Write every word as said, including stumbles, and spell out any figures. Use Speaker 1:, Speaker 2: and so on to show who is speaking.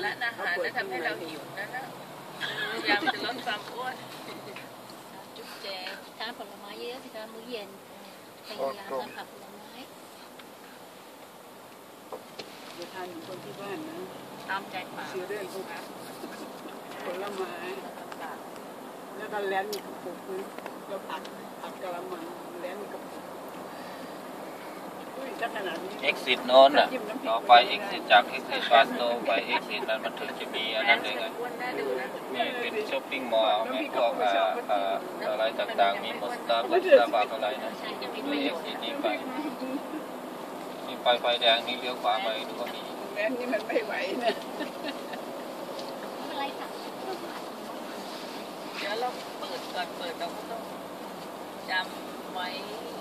Speaker 1: และอาหารจะทำให้เราหิวนั่นนะพยายามจะลดความอ้วนจุ๊บแจทานผลไม้เยอะสิคะมื้อเย็นพยายามทานผักผลไม้
Speaker 2: จะทานของคนที่บ้านนะ
Speaker 1: ตามใจปาก
Speaker 2: ซื้อเรื่องพวกผลไม้แล้วก็แล้นมีกระปุกนึงแล้วผัดผัดกะละมังแล้นมีกระปุก
Speaker 3: exit โน้นอ่ะต่อไป exit จาก exit บาสโตไป exit นั้นมันถึงจะมีอันนั้นเลยไงมีเป็นช้อปปิ้งมอลล์มีพวกอะไรต่างๆมีหมดสตาร์บัคสตาร์บัคอะไรนะด้วย exit นี้ไปนี่ไปไฟแดงนี่เลี้ยวขวาไปดูก็มี
Speaker 2: แม้นี่มันไม่ไหวนะ
Speaker 1: เดี๋ยวเราเปิดก่อนเปิดเราก็ต้องจำไว้